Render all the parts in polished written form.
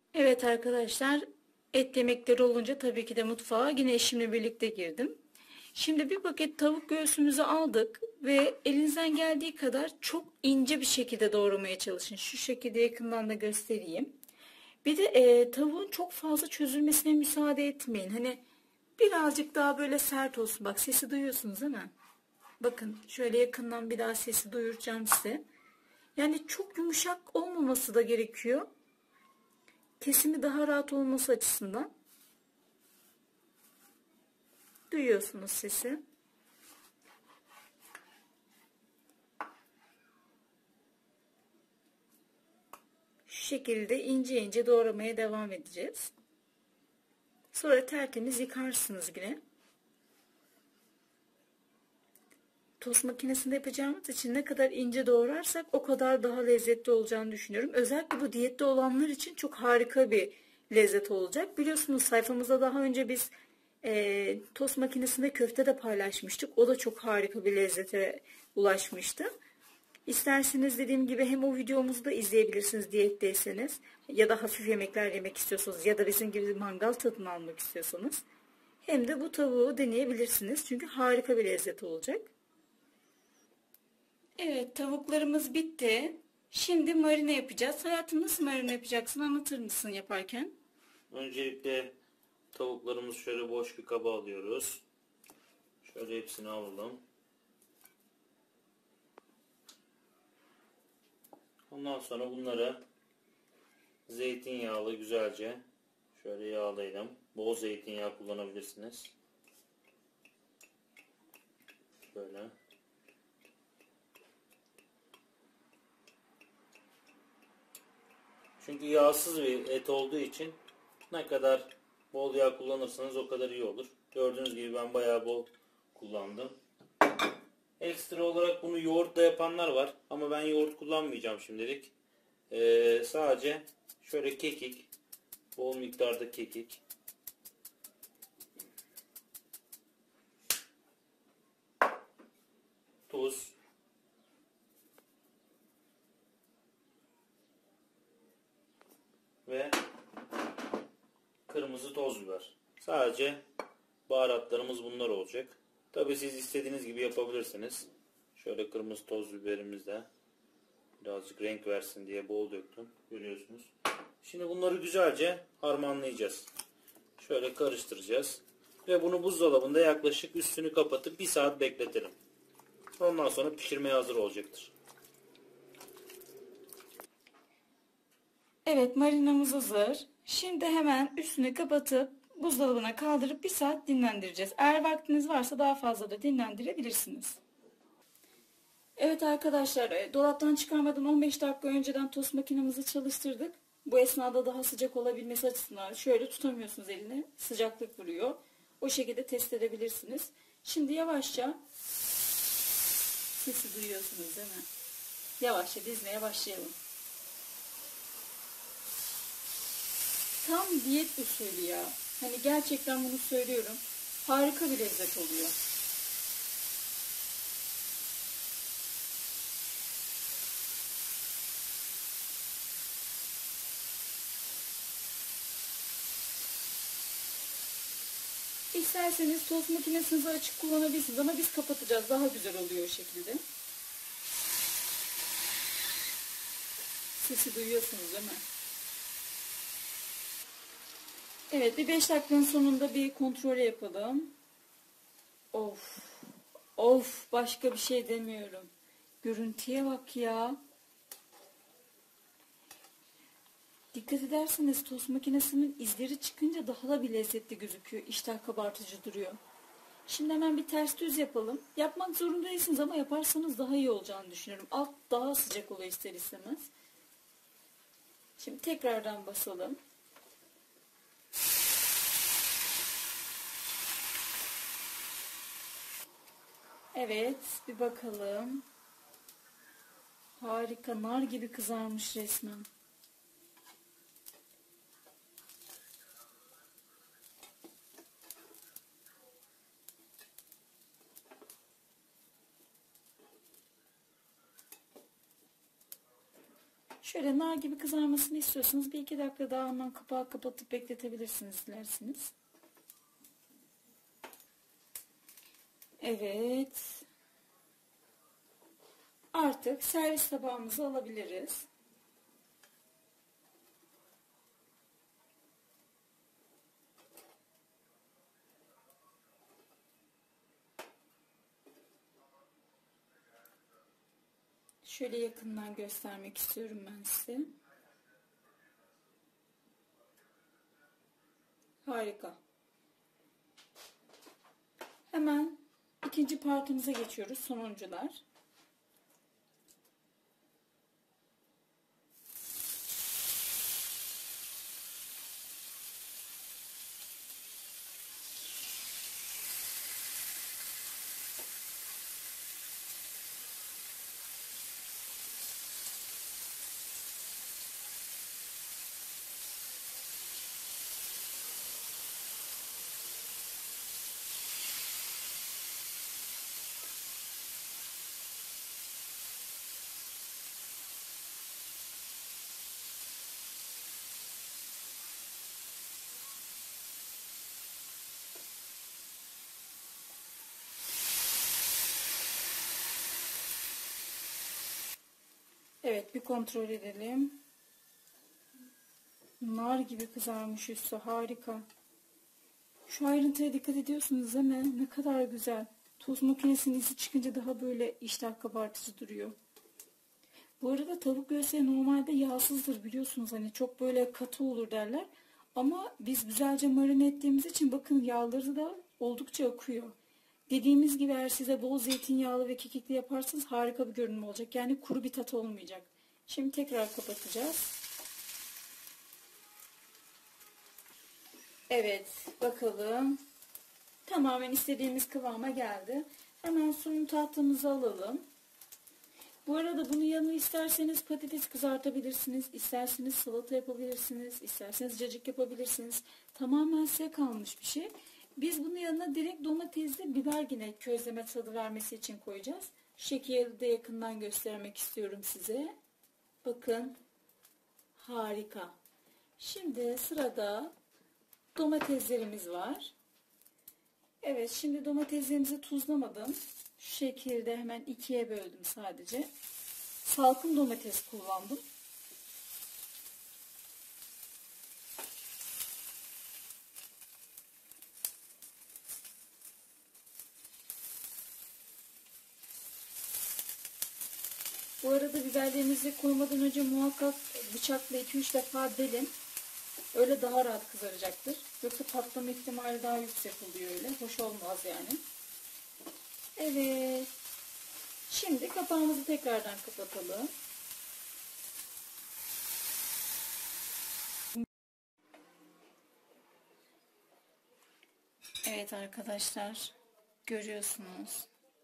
Evet arkadaşlar, et yemekleri olunca tabii ki de mutfağa yine eşimle birlikte girdim. Şimdi bir paket tavuk göğsümüzü aldık ve elinizden geldiği kadar çok ince bir şekilde doğramaya çalışın. Şu şekilde yakından da göstereyim. Bir de tavuğun çok fazla çözülmesine müsaade etmeyin. Hani birazcık daha böyle sert olsun. Bak, sesi duyuyorsunuz değil mi? Bakın şöyle yakından bir daha sesi duyuracağım size. Yani çok yumuşak olmaması da gerekiyor. Kesimi daha rahat olması açısından. Duyuyorsunuz sesi. Şu şekilde ince ince doğramaya devam edeceğiz. Sonra tertemiz yıkarsınız yine. Tost makinesinde yapacağımız için ne kadar ince doğrarsak o kadar daha lezzetli olacağını düşünüyorum. Özellikle bu diyette olanlar için çok harika bir lezzet olacak. Biliyorsunuz sayfamızda daha önce biz tost makinesinde köfte de paylaşmıştık. O da çok harika bir lezzete ulaşmıştı. İsterseniz dediğim gibi hem o videomuzu da izleyebilirsiniz diyetteyseniz ya da hafif yemekler yemek istiyorsanız ya da bizim gibi mangal tadını almak istiyorsanız hem de bu tavuğu deneyebilirsiniz. Çünkü harika bir lezzet olacak. Evet, tavuklarımız bitti. Şimdi marine yapacağız. Hayatım, nasıl marine yapacaksın? Anlatır mısın yaparken? Öncelikle tavuklarımızı şöyle boş bir kaba alıyoruz. Şöyle hepsini alalım. Ondan sonra bunları zeytinyağlı güzelce şöyle yağlayalım. Bol zeytinyağı kullanabilirsiniz. Şöyle. Çünkü yağsız bir et olduğu için ne kadar bol yağ kullanırsanız o kadar iyi olur. Gördüğünüz gibi ben bayağı bol kullandım. Ekstra olarak bunu yoğurtla yapanlar var. Ama ben yoğurt kullanmayacağım şimdilik. Sadece şöyle kekik. Bol miktarda kekik. Tuz. Ve kırmızı toz biber. Sadece baharatlarımız bunlar olacak. Tabi siz istediğiniz gibi yapabilirsiniz. Şöyle kırmızı toz biberimiz de birazcık renk versin diye bol döktüm. Görüyorsunuz. Şimdi bunları güzelce harmanlayacağız. Şöyle karıştıracağız. Ve bunu buzdolabında yaklaşık üstünü kapatıp 1 saat bekletelim. Ondan sonra pişirmeye hazır olacaktır. Evet, marinamız hazır. Şimdi hemen üstünü kapatıp buzdolabına kaldırıp 1 saat dinlendireceğiz. Eğer vaktiniz varsa daha fazla da dinlendirebilirsiniz. Evet arkadaşlar, dolaptan çıkarmadan 15 dakika önceden tost makinemizi çalıştırdık. Bu esnada daha sıcak olabilmesi açısından şöyle tutamıyorsunuz elini. Sıcaklık vuruyor. O şekilde test edebilirsiniz. Şimdi yavaşça sesi duyuyorsunuz değil mi? Yavaşça dizmeye başlayalım. Tam diyet usulü ya. Hani gerçekten bunu söylüyorum. Harika bir lezzet oluyor. İsterseniz tost makinesinizi açık kullanabilirsiniz ama biz kapatacağız. Daha güzel oluyor o şekilde. Sesi duyuyorsunuz değil mi? Evet, bir 5 dakikanın sonunda bir kontrol yapalım. Of. Of, başka bir şey demiyorum. Görüntüye bak ya. Dikkat ederseniz tost makinesinin izleri çıkınca daha da bir lezzetli gözüküyor. İştah kabartıcı duruyor. Şimdi hemen bir ters düz yapalım. Yapmak zorunda değilsiniz ama yaparsanız daha iyi olacağını düşünüyorum. Alt daha sıcak oluyor ister istemez. Şimdi tekrardan basalım. Evet, bir bakalım. Harika, nar gibi kızarmış resmen. Şöyle nar gibi kızarmasını istiyorsanız bir iki dakika daha hemen kapağı kapatıp bekletebilirsiniz dilerseniz. Evet. Artık servis tabağımızı alabiliriz. Şöyle yakından göstermek istiyorum ben size. Harika. Hemen ikinci partimize geçiyoruz. Sonuncular. Evet, bir kontrol edelim. Nar gibi kızarmış üstü, harika. Şu ayrıntıya dikkat ediyorsunuz değil mi? Ne kadar güzel. Tost makinesinin izi çıkınca daha böyle iştah kabartıcı duruyor. Bu arada tavuk göğsü normalde yağsızdır biliyorsunuz. Hani çok böyle katı olur derler. Ama biz güzelce marine ettiğimiz için bakın yağları da oldukça akıyor. Dediğimiz gibi eğer size bol zeytinyağlı ve kekikli yaparsanız harika bir görünüm olacak. Yani kuru bir tat olmayacak. Şimdi tekrar kapatacağız. Evet, bakalım. Tamamen istediğimiz kıvama geldi. Hemen sunum tahtamızı alalım. Bu arada bunun yanına isterseniz patates kızartabilirsiniz, isterseniz salata yapabilirsiniz, isterseniz cacık yapabilirsiniz. Tamamen size kalmış bir şey. Biz bunun yanına direkt domatesli biber yine közleme tadı vermesi için koyacağız. Şu şekilde yakından göstermek istiyorum size. Bakın, harika. Şimdi sırada domateslerimiz var. Evet, şimdi domateslerimizi tuzlamadım. Şu şekilde hemen ikiye böldüm sadece. Salkım domates kullandım. Bu arada biberlerinizi koymadan önce muhakkak bıçakla 2-3 defa delin. Öyle daha rahat kızaracaktır. Yoksa patlama ihtimali daha yüksek oluyor öyle. Hoş olmaz yani. Evet. Şimdi kapağımızı tekrardan kapatalım. Evet arkadaşlar. Görüyorsunuz.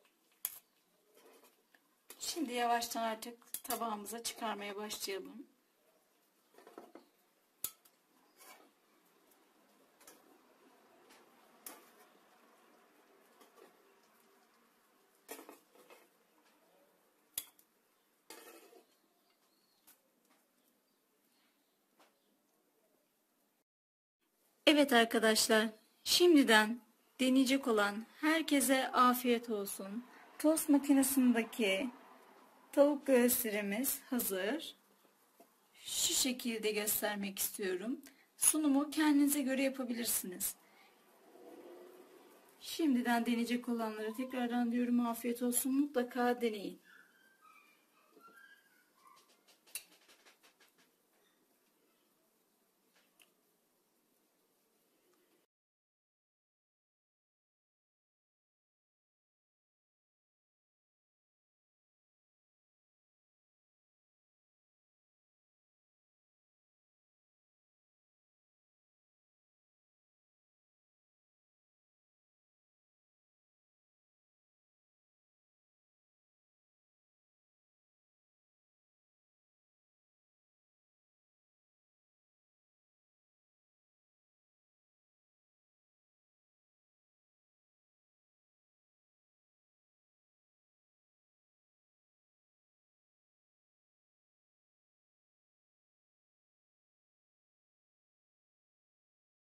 Şimdi yavaştan artık tabağımıza çıkarmaya başlayalım. Evet arkadaşlar, şimdiden deneyecek olan herkese afiyet olsun. Tost makinesindeki tavuk göğüslerimiz hazır. Şu şekilde göstermek istiyorum. Sunumu kendinize göre yapabilirsiniz. Şimdiden deneyecek olanlara tekrardan diyorum afiyet olsun. Mutlaka deneyin.